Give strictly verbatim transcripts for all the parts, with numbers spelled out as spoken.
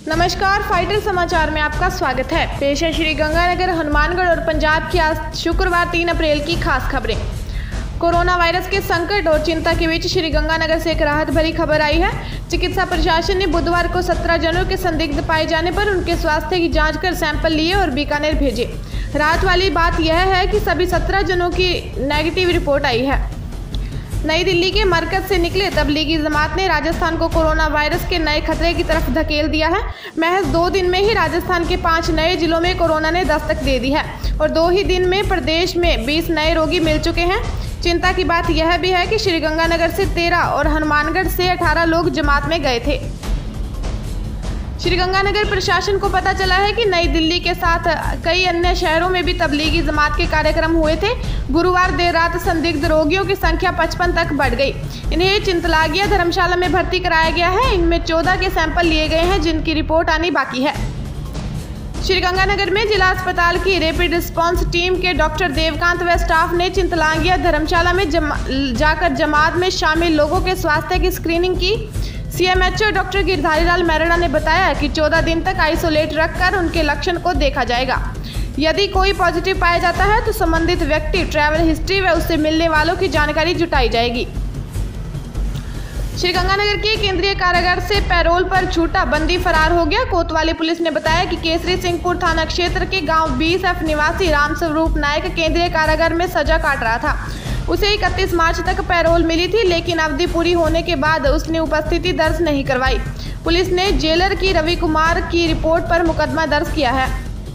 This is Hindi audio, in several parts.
नमस्कार, फाइटर समाचार में आपका स्वागत है। पेश है श्रीगंगानगर, हनुमानगढ़ और पंजाब की आज शुक्रवार तीन अप्रैल की खास खबरें। कोरोना वायरस के संकट और चिंता के बीच श्रीगंगानगर से एक राहत भरी खबर आई है। चिकित्सा प्रशासन ने बुधवार को सत्रह जनों के संदिग्ध पाए जाने पर उनके स्वास्थ्य की जांच कर सैंपल लिए और बीकानेर भेजे। राहत वाली बात यह है कि सभी सत्रह जनों की नेगेटिव रिपोर्ट आई है। नई दिल्ली के मरकज से निकले तबलीगी जमात ने राजस्थान को कोरोना वायरस के नए खतरे की तरफ धकेल दिया है। महज दो दिन में ही राजस्थान के पांच नए जिलों में कोरोना ने दस्तक दे दी है और दो ही दिन में प्रदेश में बीस नए रोगी मिल चुके हैं। चिंता की बात यह भी है कि श्रीगंगानगर से तेरह और हनुमानगढ़ से अठारह लोग जमात में गए थे। श्रीगंगानगर प्रशासन को पता चला है कि नई दिल्ली के साथ कई अन्य शहरों में भी तबलीगी जमात के कार्यक्रम हुए थे। गुरुवार देर रात संदिग्ध रोगियों की संख्या पचपन तक बढ़ गई। इन्हें चिंतलागिया धर्मशाला में भर्ती कराया गया है। इनमें चौदह के सैंपल लिए गए हैं, जिनकी रिपोर्ट आनी बाकी है। श्रीगंगानगर में जिला अस्पताल की रैपिड रिस्पांस टीम के डॉक्टर देवकांत व स्टाफ ने चिंतलागिया धर्मशाला में जमा, जाकर जमात में शामिल लोगों के स्वास्थ्य की स्क्रीनिंग की। सीएमएचओ डॉक्टर गिरधारी लाल मेहरा ने बताया कि चौदह दिन तक आइसोलेट रखकर उनके लक्षण को देखा जाएगा। यदि कोई पॉजिटिव पाया जाता है तो संबंधित व्यक्ति ट्रैवल हिस्ट्री व उससे मिलने वालों की जानकारी जुटाई जाएगी। श्रीगंगानगर के केंद्रीय कारागार से पैरोल पर छूटा बंदी फरार हो गया। कोतवाली पुलिस ने बताया कि केसरी सिंहपुर थाना क्षेत्र के गांव बीस एफ निवासी रामस्वरूप नायक केंद्रीय कारागार में सजा काट रहा था। उसे इकतीस मार्च तक पैरोल मिली थी, लेकिन अवधि पूरी होने के बाद उसने उपस्थिति दर्ज नहीं करवाई। पुलिस ने जेलर की रवि कुमार की रिपोर्ट पर मुकदमा दर्ज किया है।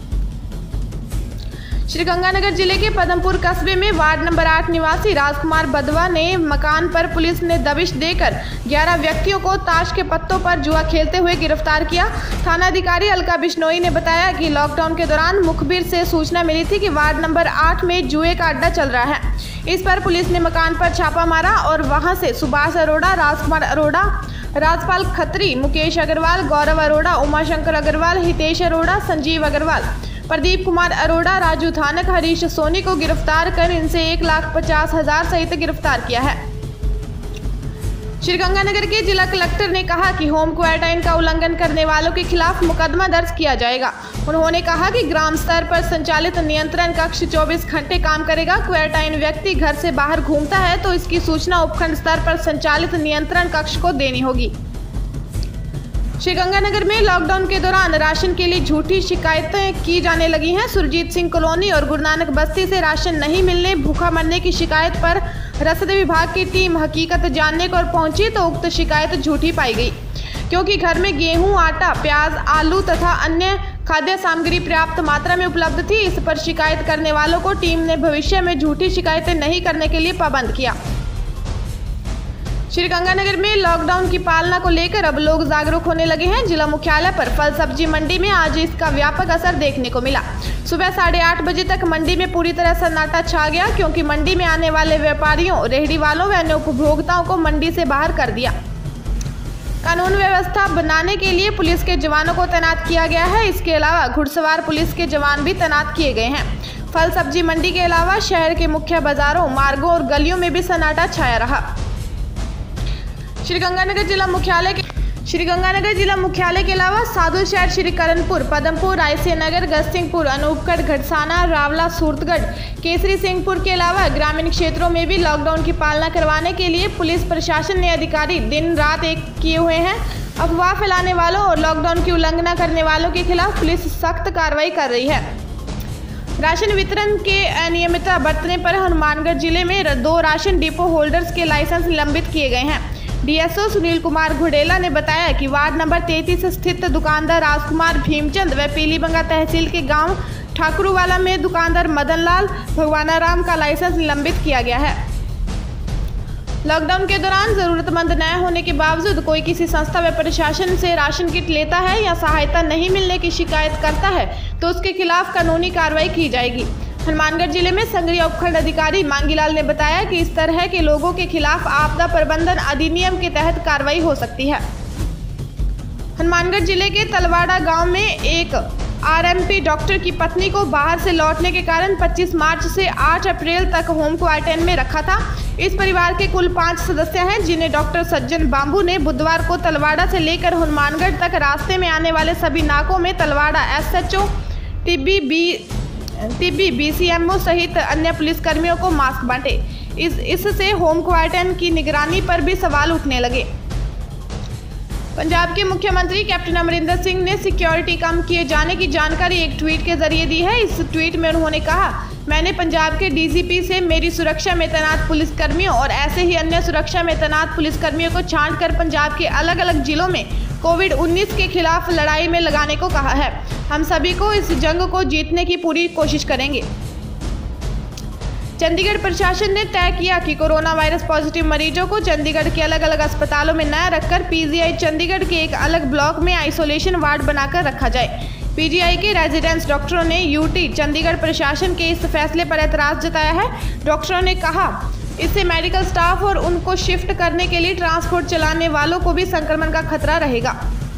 श्रीगंगानगर जिले के पदमपुर कस्बे में वार्ड नंबर आठ निवासी राजकुमार बदवा ने मकान पर पुलिस ने दबिश देकर ग्यारह व्यक्तियों को ताश के पत्तों पर जुआ खेलते हुए गिरफ्तार किया। थानाधिकारी अलका बिश्नोई ने बताया कि लॉकडाउन के दौरान मुखबिर से सूचना मिली थी कि वार्ड नंबर आठ में जुए का अड्डा चल रहा है। इस पर पुलिस ने मकान पर छापा मारा और वहां से सुभाष अरोड़ा, राजकुमार अरोड़ा, राजपाल खत्री, मुकेश अग्रवाल, गौरव अरोड़ा, उमाशंकर अग्रवाल, हितेश अरोड़ा, संजीव अग्रवाल, प्रदीप कुमार अरोड़ा, राजू थानक, हरीश सोनी को गिरफ्तार कर इनसे एक लाख पचास हजार सहित गिरफ्तार किया है। श्रीगंगानगर के जिला कलेक्टर ने कहा कि होम क्वारंटाइन का उल्लंघन करने वालों के खिलाफ मुकदमा दर्ज किया जाएगा। उन्होंने कहा कि ग्राम स्तर पर संचालित नियंत्रण कक्ष चौबीस घंटे काम करेगा। क्वारंटाइन व्यक्ति घर से बाहर घूमता है तो इसकी सूचना उपखंड स्तर पर संचालित नियंत्रण कक्ष को देनी होगी। श्रीगंगानगर में लॉकडाउन के दौरान राशन के लिए झूठी शिकायतें की जाने लगी हैं। सुरजीत सिंह कॉलोनी और गुरु नानक बस्ती से राशन नहीं मिलने, भूखा मरने की शिकायत पर रसद विभाग की टीम हकीकत जानने को पहुंची तो उक्त शिकायत झूठी पाई गई, क्योंकि घर में गेहूं, आटा, प्याज, आलू तथा अन्य खाद्य सामग्री पर्याप्त मात्रा में उपलब्ध थी। इस पर शिकायत करने वालों को टीम ने भविष्य में झूठी शिकायतें नहीं करने के लिए पाबंद किया। श्रीगंगानगर में लॉकडाउन की पालना को लेकर अब लोग जागरूक होने लगे हैं। जिला मुख्यालय पर फल सब्जी मंडी में आज इसका व्यापक असर देखने को मिला। सुबह साढ़े आठ बजे तक मंडी में पूरी तरह सन्नाटा छा गया, क्योंकि मंडी में आने वाले व्यापारियों, रेहड़ी वालों व अन्य उपभोक्ताओं को मंडी से बाहर कर दिया। कानून व्यवस्था बनाने के लिए पुलिस के जवानों को तैनात किया गया है। इसके अलावा घुड़सवार पुलिस के जवान भी तैनात किए गए हैं। फल सब्जी मंडी के अलावा शहर के मुख्य बाजारों, मार्गों और गलियों में भी सन्नाटा छाया रहा। श्रीगंगानगर जिला मुख्यालय के श्रीगंगानगर जिला मुख्यालय के अलावा साधु शहर श्रीकरणपुर, पदमपुर, रायसिया नगर, गजसिंहपुर, अनूपगढ़, घटसाना, रावला, सूरतगढ़, केसरी सिंहपुर के अलावा ग्रामीण क्षेत्रों में भी लॉकडाउन की पालना करवाने के लिए पुलिस प्रशासन ने अधिकारी दिन रात एक किए हुए हैं। अफवाह फैलाने वालों और लॉकडाउन की उल्लंघना करने वालों के खिलाफ पुलिस सख्त कार्रवाई कर रही है। राशन वितरण के अनियमितता बरतने पर हनुमानगढ़ जिले में दो राशन डिपो होल्डर्स के लाइसेंस निलंबित किए गए हैं। डीएसओ सुनील कुमार घुडेला ने बताया कि वार्ड नंबर तैंतीस स्थित दुकानदार राजकुमार भीमचंद व पीलीबंगा तहसील के गांव ठाकुरवाला में दुकानदार मदनलाल भगवानाराम का लाइसेंस निलंबित किया गया है। लॉकडाउन के दौरान जरूरतमंद न होने के बावजूद कोई किसी संस्था व प्रशासन से राशन किट लेता है या सहायता नहीं मिलने की शिकायत करता है तो उसके खिलाफ कानूनी कार्रवाई की जाएगी। हनुमानगढ़ जिले में संग्रिय उपखंड अधिकारी मांगीलाल ने बताया कि इस तरह के लोगों के खिलाफ आपदा प्रबंधन अधिनियम के तहत कार्रवाई हो सकती है। हनुमानगढ़ जिले के तलवाड़ा गांव में एक आरएमपी डॉक्टर की पत्नी को बाहर से लौटने के कारण पच्चीस मार्च से आठ अप्रैल तक होम क्वारंटाइन में रखा था। इस परिवार के कुल पाँच सदस्य हैं, जिन्हें डॉक्टर सज्जन बांबू ने बुधवार को तलवाड़ा से लेकर हनुमानगढ़ तक रास्ते में आने वाले सभी नाकों में Talwara SHO, TB B TB BCMO सहित अन्य पुलिसकर्मियों को मास्क बांटे। इस इससे होम क्वारंटाइन की निगरानी पर भी सवाल उठने लगे। पंजाब के मुख्यमंत्री कैप्टन अमरिंदर सिंह ने सिक्योरिटी कम किए जाने की जानकारी एक ट्वीट के जरिए दी है। इस ट्वीट में उन्होंने कहा, मैंने पंजाब के डीजीपी से मेरी सुरक्षा में तैनात पुलिसकर्मियों और ऐसे ही अन्य सुरक्षा में तैनात पुलिसकर्मियों को छांटकर पंजाब के अलग अलग जिलों में कोविड उन्नीस के खिलाफ लड़ाई में लगाने को कहा है। हम सभी को इस जंग को जीतने की पूरी कोशिश करेंगे। चंडीगढ़ प्रशासन ने तय किया कि कोरोना वायरस पॉजिटिव मरीजों को चंडीगढ़ के अलग अलग अस्पतालों में न रखकर पीजीआई चंडीगढ़ के एक अलग ब्लॉक में आइसोलेशन वार्ड बनाकर रखा जाए। पीजीआई के रेजिडेंस डॉक्टरों ने यूटी चंडीगढ़ प्रशासन के इस फैसले पर ऐतराज जताया है। डॉक्टरों ने कहा, इससे मेडिकल स्टाफ और उनको शिफ्ट करने के लिए ट्रांसपोर्ट चलाने वालों को भी संक्रमण का खतरा रहेगा।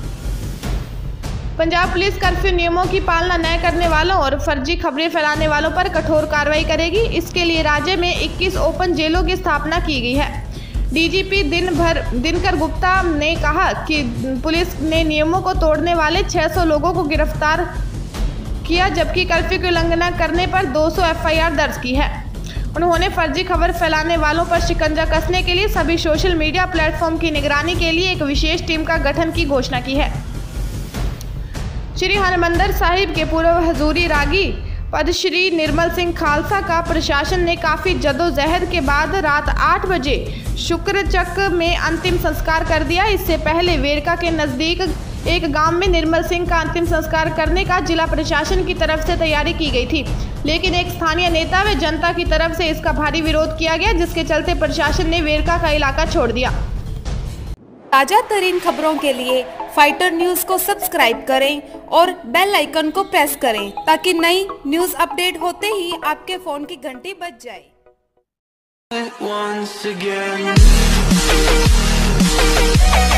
पंजाब पुलिस कर्फ्यू नियमों की पालना न करने वालों और फर्जी खबरें फैलाने वालों पर कठोर कार्रवाई करेगी। इसके लिए राज्य में इक्कीस ओपन जेलों की स्थापना की गई है। डीजीपी दिन भर दिनकर गुप्ता ने कहा कि पुलिस ने नियमों को तोड़ने वाले छह सौ लोगों को गिरफ्तार किया, जबकि कर्फ्यू की उल्लंघना करने पर दो सौ एफआईआर दर्ज की है। उन्होंने फर्जी खबर फैलाने वालों पर शिकंजा कसने के लिए सभी सोशल मीडिया प्लेटफॉर्म की निगरानी के लिए एक विशेष टीम का गठन की घोषणा की है। श्री हरमंदर साहिब के पूर्व हजूरी रागी पद्मश्री निर्मल सिंह खालसा का प्रशासन ने काफ़ी जदोजहद के बाद रात आठ बजे शुक्रचक में अंतिम संस्कार कर दिया। इससे पहले वेरका के नज़दीक एक गांव में निर्मल सिंह का अंतिम संस्कार करने का जिला प्रशासन की तरफ से तैयारी की गई थी, लेकिन एक स्थानीय नेता व जनता की तरफ से इसका भारी विरोध किया गया, जिसके चलते प्रशासन ने वेरका का इलाका छोड़ दिया। ताजा तरीन खबरों के लिए फाइटर न्यूज को सब्सक्राइब करें और बेल आइकन को प्रेस करें ताकि नई न्यूज अपडेट होते ही आपके फोन की घंटी बज जाए।